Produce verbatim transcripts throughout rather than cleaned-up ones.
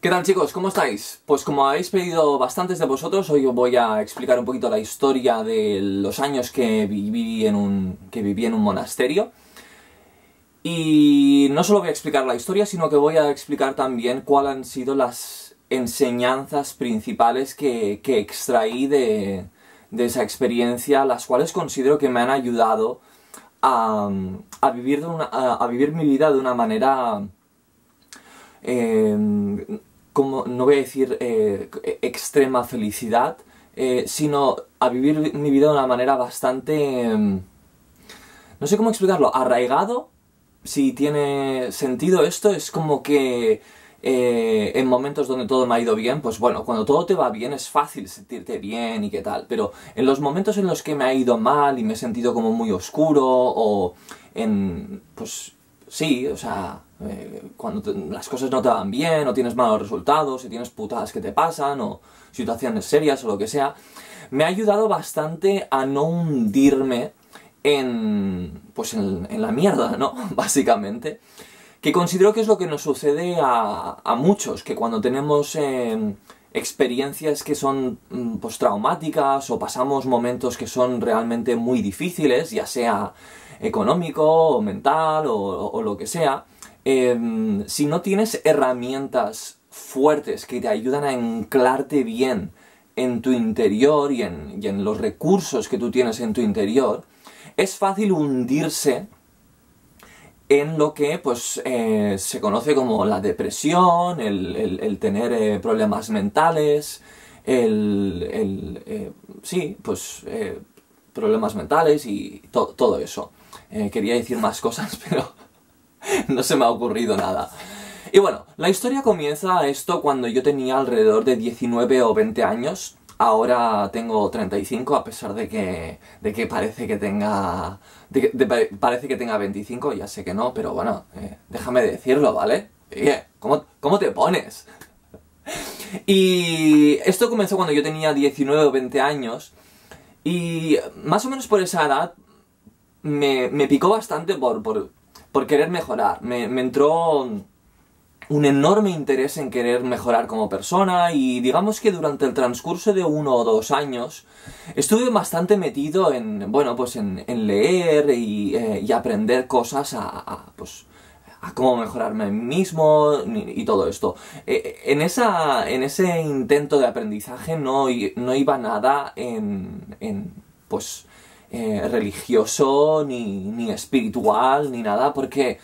¿Qué tal, chicos? ¿Cómo estáis? Pues como habéis pedido bastantes de vosotros, hoy os voy a explicar un poquito la historia de los años que viví en un, que viví en un monasterio. Y no solo voy a explicar la historia, sino que voy a explicar también cuáles han sido las enseñanzas principales que, que extraí de, de esa experiencia, las cuales considero que me han ayudado a, a, vivir, de una, a, a vivir mi vida de una manera... Eh, como, no voy a decir eh, extrema felicidad, eh, sino a vivir mi vida de una manera bastante... Eh, no sé cómo explicarlo, arraigado. Si tiene sentido esto, es como que eh, en momentos donde todo me ha ido bien, pues bueno, cuando todo te va bien es fácil sentirte bien y qué tal, pero en los momentos en los que me ha ido mal y me he sentido como muy oscuro o en... pues sí, o sea, eh, cuando te, las cosas no te van bien o tienes malos resultados, si tienes putadas que te pasan o situaciones serias o lo que sea, me ha ayudado bastante a no hundirme en, pues en, en la mierda, ¿no? Básicamente. Que considero que es lo que nos sucede a, a muchos, que cuando tenemos eh, experiencias que son pues traumáticas o pasamos momentos que son realmente muy difíciles, ya sea económico o mental o, o lo que sea, eh, si no tienes herramientas fuertes que te ayudan a anclarte bien en tu interior y en, y en los recursos que tú tienes en tu interior, es fácil hundirse en lo que pues eh, se conoce como la depresión, el, el, el tener eh, problemas mentales, el, el eh, sí, pues eh, problemas mentales y to todo eso. Eh, quería decir más cosas, pero no se me ha ocurrido nada. Y bueno, la historia comienza esto cuando yo tenía alrededor de diecinueve o veinte años. Ahora tengo treinta y cinco, a pesar de que, de que parece que tenga... De, de, parece que tenga veinticinco, ya sé que no, pero bueno, eh, déjame decirlo, ¿vale? Oye, ¿cómo, ¿cómo te pones? Y esto comenzó cuando yo tenía diecinueve o veinte años, y más o menos por esa edad me, me picó bastante por, por, por querer mejorar. Me, me entró un enorme interés en querer mejorar como persona y digamos que durante el transcurso de uno o dos años estuve bastante metido en, bueno, pues en, en leer y, eh, y aprender cosas a, a, pues, a cómo mejorarme a mí mismo y, y todo esto. Eh, en, esa, en ese intento de aprendizaje no, no iba nada en, en pues, eh, religioso ni, ni espiritual ni nada porque...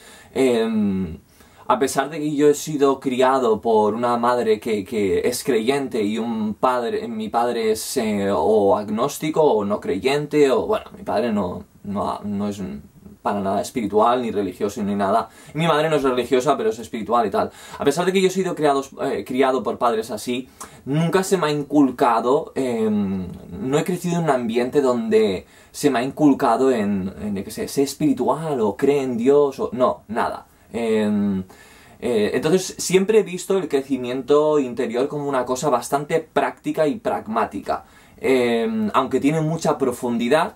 Eh, A pesar de que yo he sido criado por una madre que, que es creyente y un padre, mi padre es eh, o agnóstico o no creyente, o bueno, mi padre no, no, no es para nada espiritual, ni religioso, ni nada. Mi madre no es religiosa, pero es espiritual y tal. A pesar de que yo he sido criado, eh, criado por padres así, nunca se me ha inculcado, eh, no he crecido en un ambiente donde se me ha inculcado en, en que sé, sé espiritual o cree en Dios, o no, nada. Eh, eh, entonces siempre he visto el crecimiento interior como una cosa bastante práctica y pragmática, eh, aunque tiene mucha profundidad,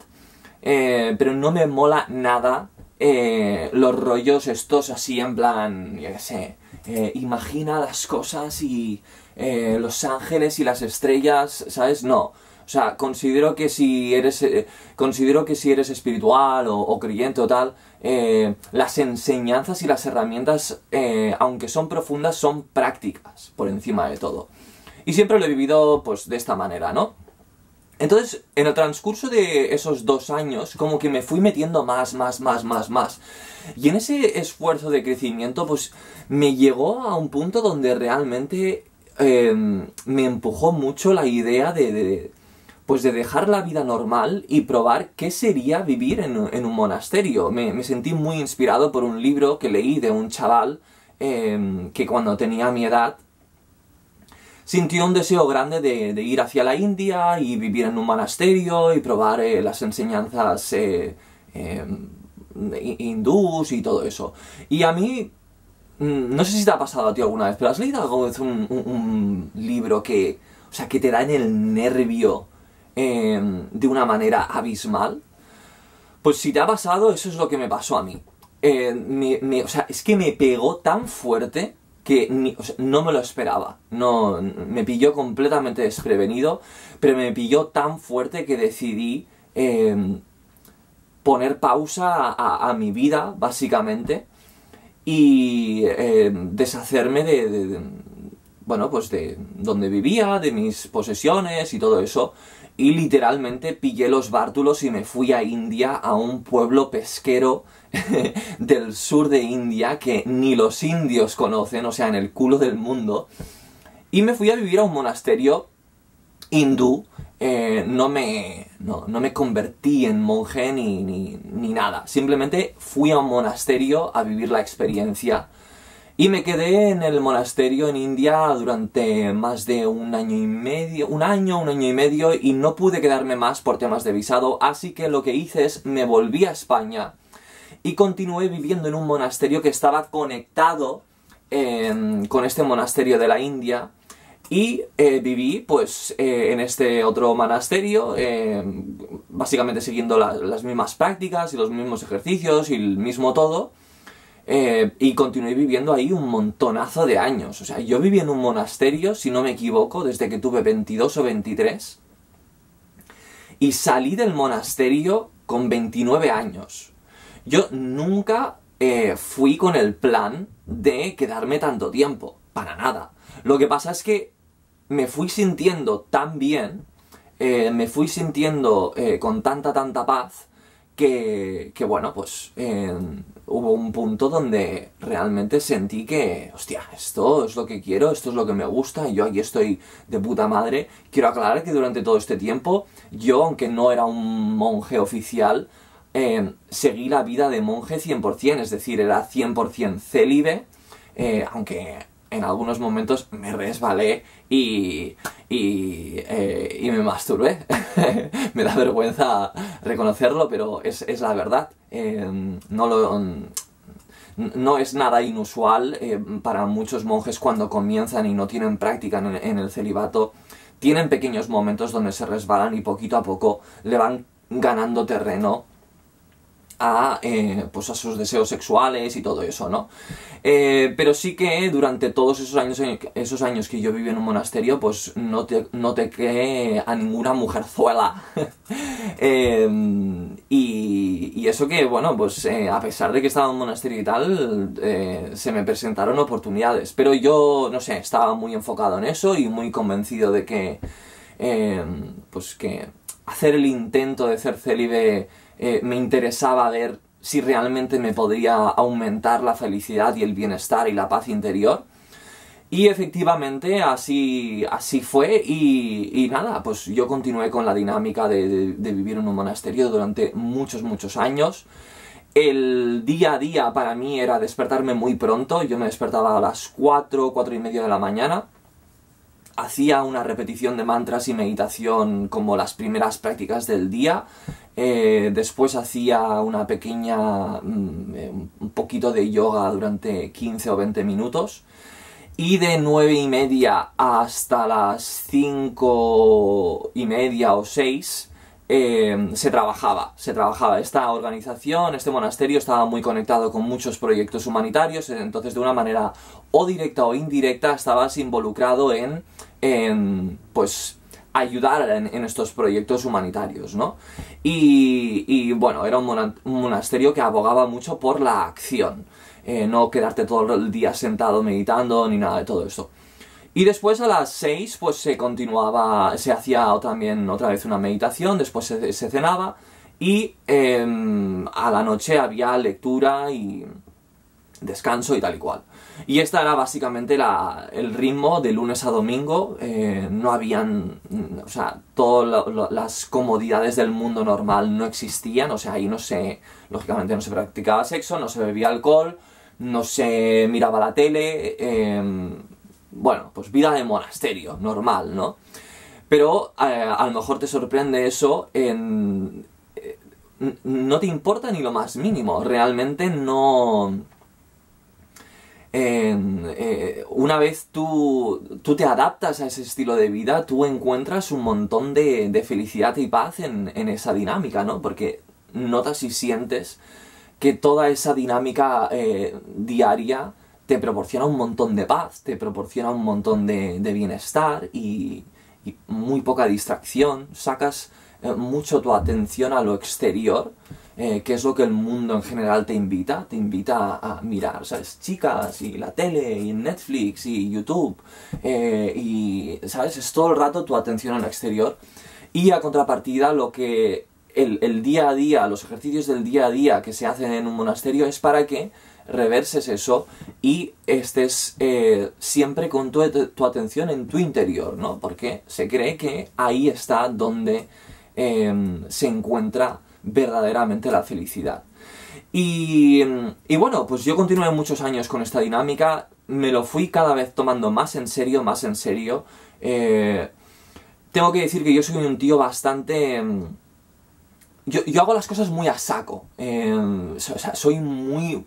eh, pero no me mola nada eh, los rollos estos así en plan, yo qué sé, eh, imagina las cosas y eh, los ángeles y las estrellas, ¿sabes? No. O sea, considero que si eres, eh, considero que si eres espiritual o, o creyente o tal, eh, las enseñanzas y las herramientas, eh, aunque son profundas, son prácticas por encima de todo. Y siempre lo he vivido pues de esta manera, ¿no? Entonces, en el transcurso de esos dos años, como que me fui metiendo más, más, más, más, más. Y en ese esfuerzo de crecimiento, pues me llegó a un punto donde realmente eh, me empujó mucho la idea de... de pues de dejar la vida normal y probar qué sería vivir en, en un monasterio. Me, me sentí muy inspirado por un libro que leí de un chaval eh, que cuando tenía mi edad sintió un deseo grande de, de ir hacia la India y vivir en un monasterio y probar eh, las enseñanzas eh, eh, hindús y todo eso. Y a mí, no sé si te ha pasado a ti alguna vez, pero ¿has leído algo de un, un, un libro que, o sea, que te da en el nervio Eh, de una manera abismal? Pues si te ha pasado, eso es lo que me pasó a mí. Eh, me, me, o sea, es que me pegó tan fuerte que ni, o sea, no me lo esperaba. No, me pilló completamente desprevenido, pero me pilló tan fuerte que decidí eh, poner pausa a, a mi vida, básicamente, y eh, deshacerme de, de, de, bueno, pues de donde vivía, de mis posesiones y todo eso, y literalmente pillé los bártulos y me fui a India, a un pueblo pesquero del sur de India que ni los indios conocen, o sea, en el culo del mundo, y me fui a vivir a un monasterio hindú. Eh, no, me, no, no me convertí en monje ni, ni, ni nada, simplemente fui a un monasterio a vivir la experiencia. Y me quedé en el monasterio en India durante más de un año y medio, un año, un año y medio, y no pude quedarme más por temas de visado, así que lo que hice es me volví a España y continué viviendo en un monasterio que estaba conectado eh, con este monasterio de la India, y eh, viví pues eh, en este otro monasterio, eh, básicamente siguiendo la, las mismas prácticas y los mismos ejercicios y el mismo todo. Eh, y continué viviendo ahí un montonazo de años. O sea, yo viví en un monasterio, si no me equivoco, desde que tuve veintidós o veintitrés. Y salí del monasterio con veintinueve años. Yo nunca eh, fui con el plan de quedarme tanto tiempo. Para nada. Lo que pasa es que me fui sintiendo tan bien, eh, me fui sintiendo eh, con tanta, tanta paz, que, que bueno, pues eh, hubo un punto donde realmente sentí que, hostia, esto es lo que quiero, esto es lo que me gusta, y yo aquí estoy de puta madre. Quiero aclarar que durante todo este tiempo, yo, aunque no era un monje oficial, eh, seguí la vida de monje cien por cien, es decir, era cien por cien célibe, eh, aunque en algunos momentos me resbalé y, y, eh, y me masturbé. Me da vergüenza reconocerlo, pero es, es la verdad. Eh, no, lo, no es nada inusual eh, para muchos monjes cuando comienzan y no tienen práctica en, en el celibato. Tienen pequeños momentos donde se resbalan y poquito a poco le van ganando terreno a, eh, pues a sus deseos sexuales y todo eso, ¿no? Eh, pero sí que durante todos esos años, esos años que yo viví en un monasterio, pues no te, no te creé a ninguna mujerzuela. eh, y, y eso que, bueno, pues eh, a pesar de que estaba en un monasterio y tal, eh, se me presentaron oportunidades. Pero yo, no sé, estaba muy enfocado en eso y muy convencido de que, eh, pues que hacer el intento de ser célibe eh, me interesaba ver si realmente me podría aumentar la felicidad y el bienestar y la paz interior. Y efectivamente así, así fue, y, y nada, pues yo continué con la dinámica de, de, de vivir en un monasterio durante muchos, muchos años. El día a día para mí era despertarme muy pronto. Yo me despertaba a las cuatro, cuatro y media de la mañana. Hacía una repetición de mantras y meditación como las primeras prácticas del día. Eh, después hacía una pequeña, mm, un poquito de yoga durante quince o veinte minutos. Y de nueve y media hasta las cinco y media o seis eh, se trabajaba, se trabajaba. Esta organización, este monasterio estaba muy conectado con muchos proyectos humanitarios, entonces de una manera o directa o indirecta estabas involucrado en, en pues, ayudar en, en estos proyectos humanitarios, ¿no? Y, y bueno, era un, mona un monasterio que abogaba mucho por la acción, eh, no quedarte todo el día sentado meditando ni nada de todo esto. Y después a las seis pues se continuaba, se hacía también otra vez una meditación, después se, se cenaba y eh, a la noche había lectura y descanso y tal y cual. Y esta era básicamente la, el ritmo de lunes a domingo. Eh, no habían, o sea, todas las comodidades del mundo normal no existían, o sea, ahí no se, lógicamente no se practicaba sexo, no se bebía alcohol, no se miraba la tele, eh, bueno, pues vida de monasterio, normal, ¿no? Pero eh, a lo mejor te sorprende eso en... Eh, no te importa ni lo más mínimo, realmente no... Eh, eh, una vez tú, tú te adaptas a ese estilo de vida, tú encuentras un montón de, de felicidad y paz en, en esa dinámica, ¿no? Porque notas y sientes que toda esa dinámica eh, diaria te proporciona un montón de paz, te proporciona un montón de, de bienestar y, y muy poca distracción, sacas eh, mucho tu atención a lo exterior, eh, que es lo que el mundo en general te invita, te invita a, a mirar, ¿sabes? Chicas, y la tele, y Netflix, y YouTube, eh, y, ¿sabes? Es todo el rato tu atención al exterior, y a contrapartida lo que el, el día a día, los ejercicios del día a día que se hacen en un monasterio es para que reverses eso y estés eh, siempre con tu, tu atención en tu interior, ¿no? Porque se cree que ahí está donde eh, se encuentra verdaderamente la felicidad. Y, y bueno, pues yo continué muchos años con esta dinámica, me lo fui cada vez tomando más en serio, más en serio. Eh, tengo que decir que yo soy un tío bastante... Yo, yo hago las cosas muy a saco, eh, o sea, soy muy...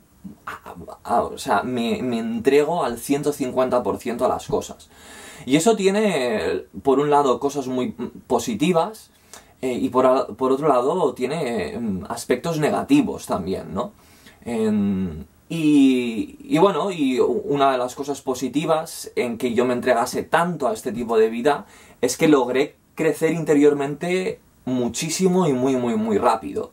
O sea, me, me entrego al ciento cincuenta por ciento a las cosas. Y eso tiene, por un lado, cosas muy positivas, eh, y por, por otro lado, tiene aspectos negativos también, ¿no? Eh, y, y bueno, y una de las cosas positivas en que yo me entregase tanto a este tipo de vida es que logré crecer interiormente muchísimo y muy, muy, muy rápido.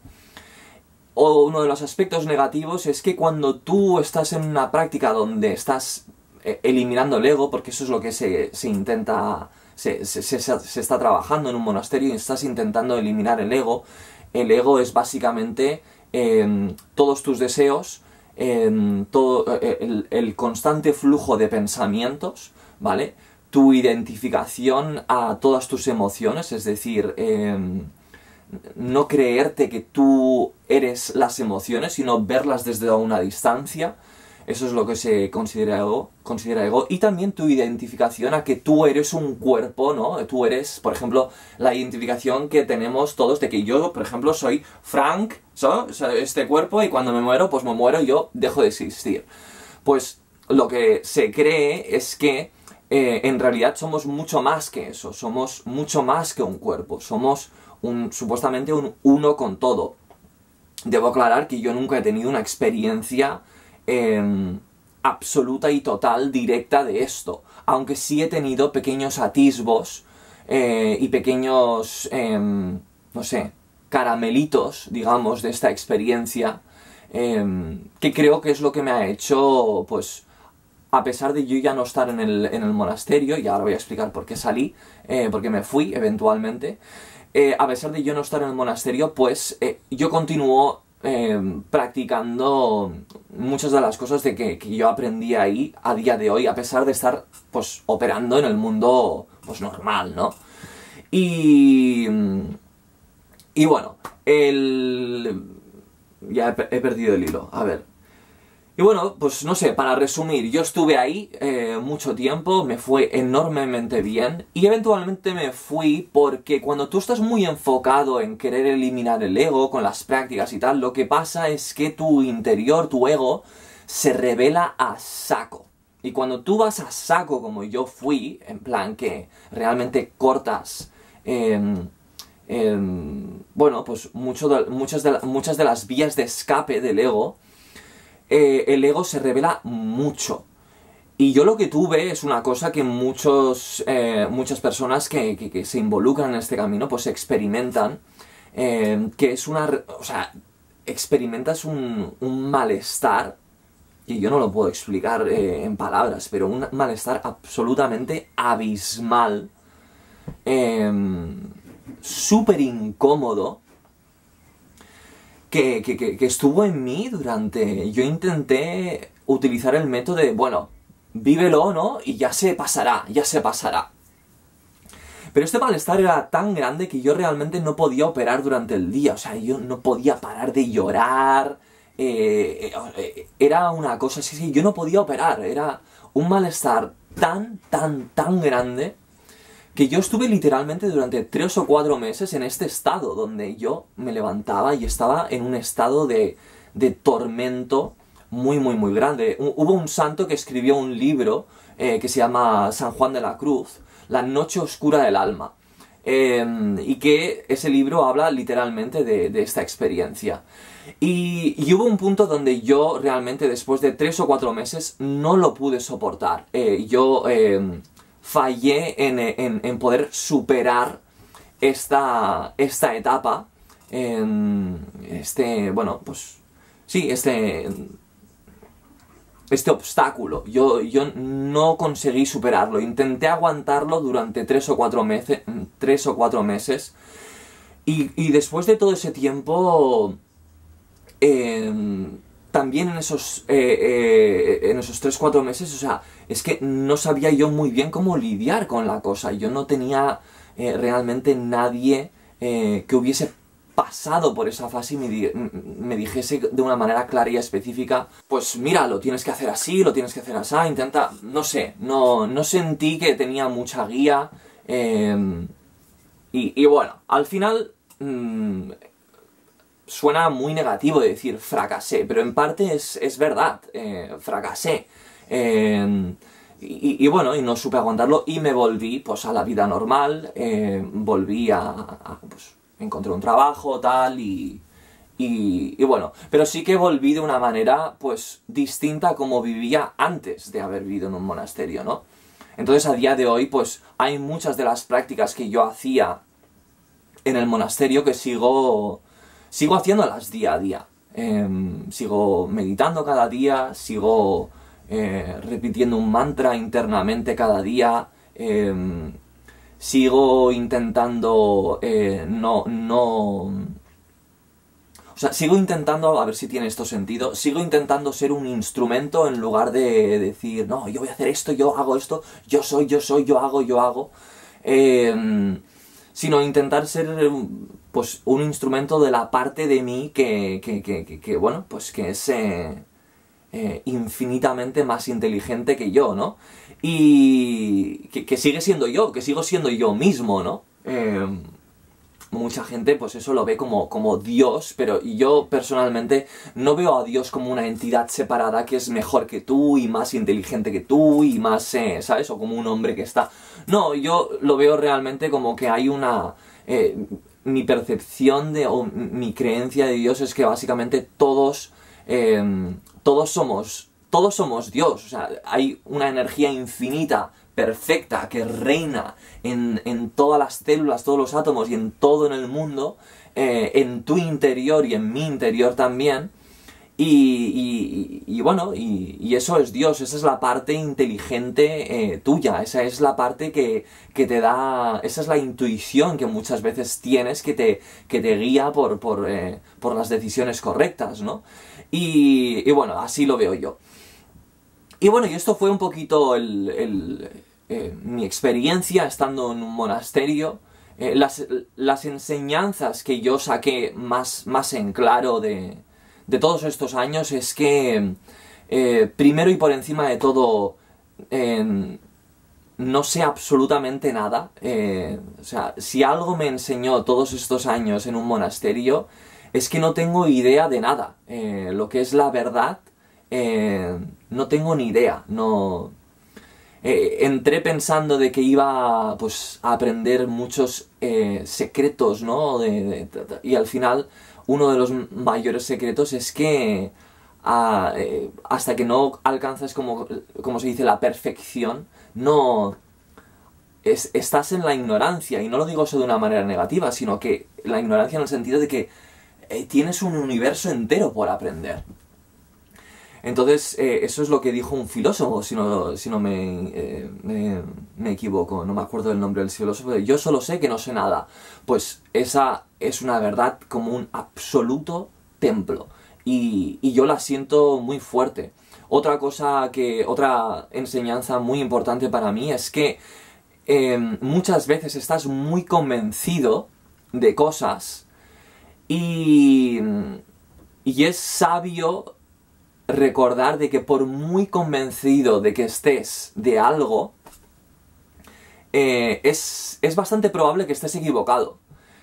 O uno de los aspectos negativos es que cuando tú estás en una práctica donde estás eliminando el ego, porque eso es lo que se, se intenta, se, se, se, se está trabajando en un monasterio y estás intentando eliminar el ego. El ego es básicamente eh, todos tus deseos, eh, todo, eh, el, el constante flujo de pensamientos, ¿vale? Tu identificación a todas tus emociones, es decir... Eh, no creerte que tú eres las emociones, sino verlas desde una distancia. Eso es lo que se considera ego, considera ego. Y también tu identificación a que tú eres un cuerpo, ¿no? Tú eres, por ejemplo, la identificación que tenemos todos de que yo, por ejemplo, soy Frank, ¿so? Este cuerpo, y cuando me muero, pues me muero, yo dejo de existir. Pues lo que se cree es que eh, en realidad somos mucho más que eso, somos mucho más que un cuerpo, somos... Un, supuestamente un uno con todo. Debo aclarar que yo nunca he tenido una experiencia eh, absoluta y total, directa de esto. Aunque sí he tenido pequeños atisbos eh, y pequeños, eh, no sé, caramelitos, digamos, de esta experiencia, eh, que creo que es lo que me ha hecho, pues... A pesar de yo ya no estar en el, en el monasterio, y ahora voy a explicar por qué salí, eh, porque me fui eventualmente, eh, a pesar de yo no estar en el monasterio, pues eh, yo continúo eh, practicando muchas de las cosas de que, que yo aprendí ahí a día de hoy, a pesar de estar pues operando en el mundo pues normal, ¿no? Y... Y bueno, el... Ya he, he perdido el hilo, a ver... Y bueno, pues no sé, para resumir, yo estuve ahí eh, mucho tiempo, me fue enormemente bien y eventualmente me fui porque cuando tú estás muy enfocado en querer eliminar el ego con las prácticas y tal, lo que pasa es que tu interior, tu ego, se revela a saco. Y cuando tú vas a saco como yo fui, en plan que realmente cortas... Eh, eh, bueno, pues mucho de, muchas, de, muchas de las vías de escape del ego... Eh, el ego se revela mucho. Y yo lo que tuve es una cosa que muchos, eh, muchas personas que, que, que se involucran en este camino pues experimentan, eh, que es una... O sea, experimentas un, un malestar, y yo no lo puedo explicar eh, en palabras, pero un malestar absolutamente abismal, eh, súper incómodo, Que, que, que estuvo en mí durante... Yo intenté utilizar el método de, bueno, vívelo, ¿no? Y ya se pasará, ya se pasará. Pero este malestar era tan grande que yo realmente no podía operar durante el día. O sea, yo no podía parar de llorar. Eh, eh, era una cosa así, sí, yo no podía operar. Era un malestar tan, tan, tan grande... que yo estuve literalmente durante tres o cuatro meses en este estado, donde yo me levantaba y estaba en un estado de, de tormento muy, muy, muy grande. Hubo un santo que escribió un libro eh, que se llama San Juan de la Cruz, La noche oscura del alma. eh, y que ese libro habla literalmente de, de esta experiencia. Y, y hubo un punto donde yo realmente después de tres o cuatro meses no lo pude soportar. Eh, yo eh, fallé en, en, en poder superar esta, esta etapa, en este, bueno, pues sí, este... este obstáculo. Yo, yo no conseguí superarlo. Intenté aguantarlo durante tres o cuatro meses. Tres o cuatro meses. Y, y después de todo ese tiempo. Eh, también en esos. Eh, eh, en esos tres o cuatro meses. O sea, es que no sabía yo muy bien cómo lidiar con la cosa. Yo no tenía eh, realmente nadie eh, que hubiese pasado por esa fase y me, di me dijese de una manera clara y específica, pues mira, lo tienes que hacer así, lo tienes que hacer así, intenta, no sé, no, no sentí que tenía mucha guía, eh, y, y bueno, al final mmm, suena muy negativo decir fracasé, pero en parte es, es verdad, eh, fracasé, eh, Y, y bueno, y no supe aguantarlo y me volví pues a la vida normal, eh, volví a, a pues, encontré un trabajo, tal, y, y, y bueno, pero sí que volví de una manera, pues, distinta a como vivía antes de haber vivido en un monasterio, ¿no? Entonces, a día de hoy, pues, hay muchas de las prácticas que yo hacía en el monasterio que sigo, sigo haciéndolas día a día. Eh, sigo meditando cada día, sigo eh, repitiendo un mantra internamente cada día, eh, sigo intentando eh, no, no... O sea, sigo intentando, a ver si tiene esto sentido, sigo intentando ser un instrumento en lugar de decir, no, yo voy a hacer esto, yo hago esto, yo soy, yo soy, yo hago, yo hago. Eh, sino intentar ser, pues, un instrumento de la parte de mí que, que, que, que, que bueno, pues que es eh, eh, infinitamente más inteligente que yo, ¿no? Y que, que sigue siendo yo, que sigo siendo yo mismo, ¿no? Eh, mucha gente pues eso lo ve como, como Dios, pero yo personalmente no veo a Dios como una entidad separada que es mejor que tú y más inteligente que tú y más, eh, ¿sabes? O como un hombre que está... No, yo lo veo realmente como que hay una... Eh, mi percepción de, o mi creencia de Dios es que básicamente todos, eh, todos somos... Todos somos Dios, o sea, hay una energía infinita, perfecta, que reina en, en todas las células, todos los átomos y en todo en el mundo, eh, en tu interior y en mi interior también, y, y, y bueno, y, y eso es Dios, esa es la parte inteligente eh, tuya, esa es la parte que, que te da, esa es la intuición que muchas veces tienes que te, que te guía por, por, eh, por las decisiones correctas, ¿no? Y, y bueno, así lo veo yo. Y bueno, y esto fue un poquito el, el, eh, mi experiencia estando en un monasterio. Eh, las, las enseñanzas que yo saqué más, más en claro de, de todos estos años es que, eh, primero y por encima de todo, eh, no sé absolutamente nada. Eh, o sea, si algo me enseñó todos estos años en un monasterio, es que no tengo idea de nada. Eh, lo que es la verdad... Eh, no tengo ni idea, no... Eh, entré pensando de que iba pues, a aprender muchos eh, secretos, ¿no? De, de, de, y al final, uno de los mayores secretos es que a, eh, hasta que no alcanzas, como, como se dice, la perfección, no... Es, estás en la ignorancia, y no lo digo eso de una manera negativa, sino que la ignorancia en el sentido de que eh, tienes un universo entero por aprender. Entonces, eh, eso es lo que dijo un filósofo, si no, si no me, eh, me, me equivoco, no me acuerdo del nombre del filósofo. Yo solo sé que no sé nada. Pues esa es una verdad como un absoluto templo. Y, y yo la siento muy fuerte. Otra cosa que, otra enseñanza muy importante para mí es que eh, muchas veces estás muy convencido de cosas y, y es sabio recordar de que por muy convencido de que estés de algo, eh, es, es bastante probable que estés equivocado.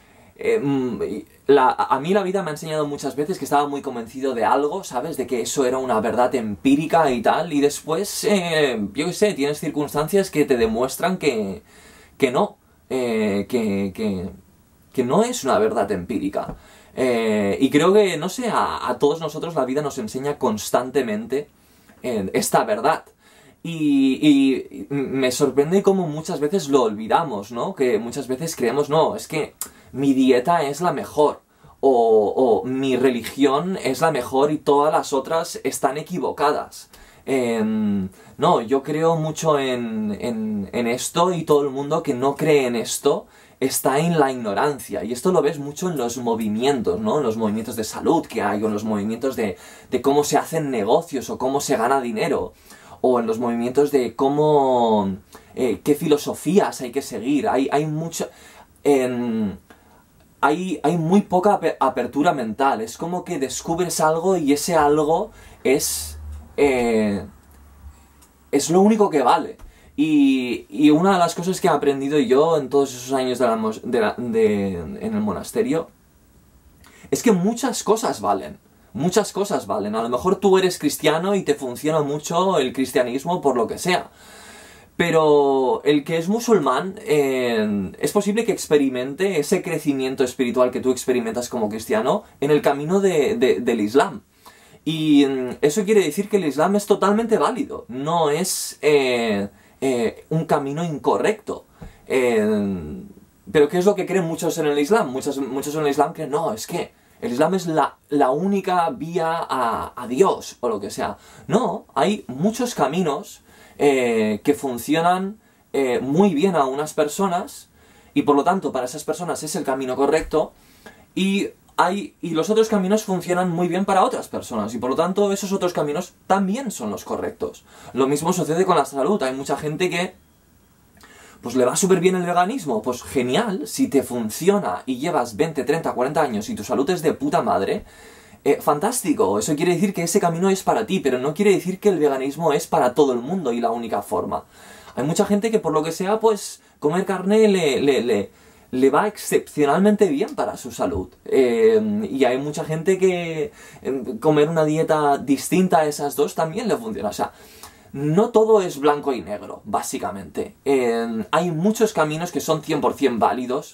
Eh, la, a mí la vida me ha enseñado muchas veces que estaba muy convencido de algo, ¿sabes? De que eso era una verdad empírica y tal, y después, eh, yo qué sé, tienes circunstancias que te demuestran que, que no. eh, que, que, que no es una verdad empírica. Eh, y creo que, no sé, a, a todos nosotros la vida nos enseña constantemente eh, esta verdad. Y, y me sorprende cómo muchas veces lo olvidamos, ¿no? Que muchas veces creemos, no, es que mi dieta es la mejor. O, o mi religión es la mejor y todas las otras están equivocadas. Eh, no, yo creo mucho en, en, en esto, y todo el mundo que no cree en esto está en la ignorancia. Y esto lo ves mucho en los movimientos, ¿no? En los movimientos de salud que hay, o en los movimientos de, de cómo se hacen negocios o cómo se gana dinero. O en los movimientos de cómo... Eh, qué filosofías hay que seguir. Hay, hay mucho... Eh, Hay, hay muy poca apertura mental. Es como que descubres algo y ese algo es... Eh, es lo único que vale. Y, y una de las cosas que he aprendido yo en todos esos años de la, de la, de, en el monasterio es que muchas cosas valen. Muchas cosas valen. A lo mejor tú eres cristiano y te funciona mucho el cristianismo por lo que sea. Pero el que es musulmán, eh, es posible que experimente ese crecimiento espiritual que tú experimentas como cristiano en el camino de, de, del Islam. Y eh, eso quiere decir que el Islam es totalmente válido, no es eh, eh, un camino incorrecto. Eh, pero ¿qué es lo que creen muchos en el Islam? Muchos, muchos en el Islam creen, no, es que el Islam es la, la única vía a, a Dios, o lo que sea. No, hay muchos caminos Eh, que funcionan eh, muy bien a unas personas, y por lo tanto para esas personas es el camino correcto, y, hay, y los otros caminos funcionan muy bien para otras personas, y por lo tanto esos otros caminos también son los correctos. Lo mismo sucede con la salud. Hay mucha gente que pues le va súper bien el veganismo. Pues genial, si te funciona y llevas veinte, treinta, cuarenta años y tu salud es de puta madre, Eh, fantástico, eso quiere decir que ese camino es para ti, pero no quiere decir que el veganismo es para todo el mundo y la única forma. Hay mucha gente que por lo que sea, pues comer carne le, le, le, le va excepcionalmente bien para su salud. Eh, y hay mucha gente que eh, comer una dieta distinta a esas dos también le funciona. O sea, no todo es blanco y negro, básicamente. Eh, hay muchos caminos que son cien por cien válidos.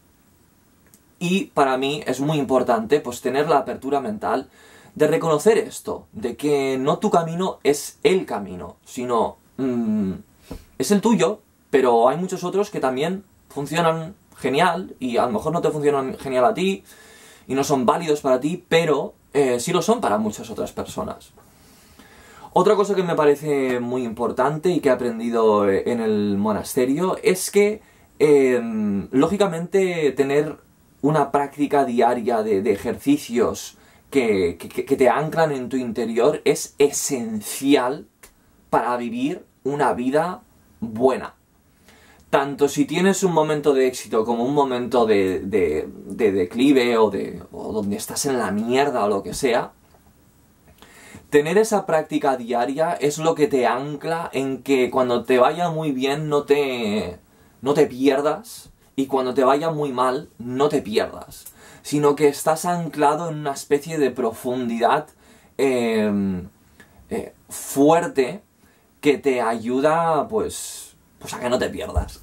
Y para mí es muy importante pues tener la apertura mental de reconocer esto, de que no tu camino es el camino, sino mmm, es el tuyo, pero hay muchos otros que también funcionan genial, y a lo mejor no te funcionan genial a ti y no son válidos para ti, pero eh, sí lo son para muchas otras personas. Otra cosa que me parece muy importante y que he aprendido en el monasterio es que eh, lógicamente tener una práctica diaria de, de ejercicios que, que, que te anclan en tu interior es esencial para vivir una vida buena. Tanto si tienes un momento de éxito como un momento de, de, de declive, o, de, o donde estás en la mierda o lo que sea, tener esa práctica diaria es lo que te ancla en que cuando te vaya muy bien no te, no te pierdas, y cuando te vaya muy mal, no te pierdas, sino que estás anclado en una especie de profundidad eh, eh, fuerte que te ayuda, pues, pues a que no te pierdas.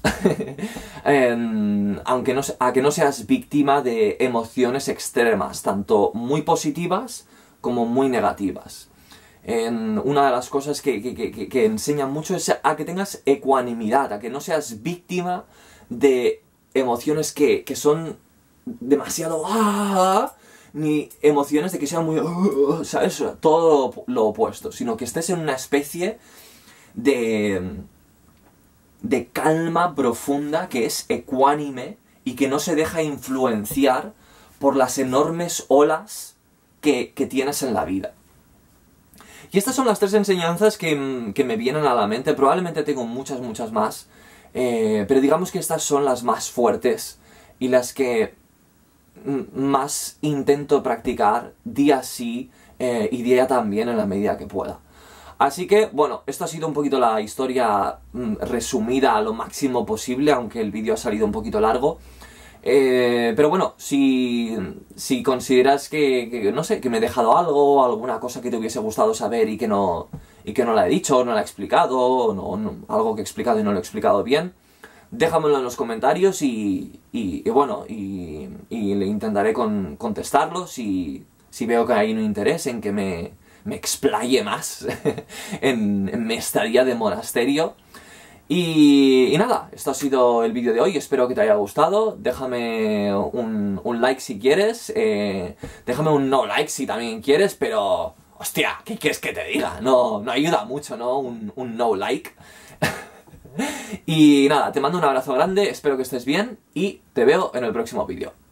eh, aunque no, a que no seas víctima de emociones extremas, tanto muy positivas como muy negativas. Eh, una de las cosas que, que, que, que enseñan mucho es a que tengas ecuanimidad, a que no seas víctima de emociones que, que son demasiado ¡ah!, ni emociones de que sean muy ¡ah!, ¿sabes? Todo lo opuesto, sino que estés en una especie de de calma profunda que es ecuánime y que no se deja influenciar por las enormes olas que, que tienes en la vida. Y estas son las tres enseñanzas que, que me vienen a la mente. Probablemente tengo muchas, muchas más. Eh, pero digamos que estas son las más fuertes y las que más intento practicar día sí eh, y día también en la medida que pueda. Así que, bueno, esto ha sido un poquito la historia mm, resumida a lo máximo posible, aunque el vídeo ha salido un poquito largo. Eh, pero bueno, si, si consideras que, que, no sé, que me he dejado algo, alguna cosa que te hubiese gustado saber y que no, y que no la he dicho, no la he explicado, no, no, algo que he explicado y no lo he explicado bien, déjamelo en los comentarios y, y, y bueno, y, y le intentaré con, contestarlos si, si veo que hay un interés en que me, me explaye más en, en mi estadía de monasterio. Y, y nada, esto ha sido el vídeo de hoy, espero que te haya gustado, déjame un, un like si quieres, eh, déjame un no like si también quieres, pero... hostia, ¿qué quieres que te diga? No, no ayuda mucho, ¿no? Un, un no like. Y nada, te mando un abrazo grande, espero que estés bien y te veo en el próximo vídeo.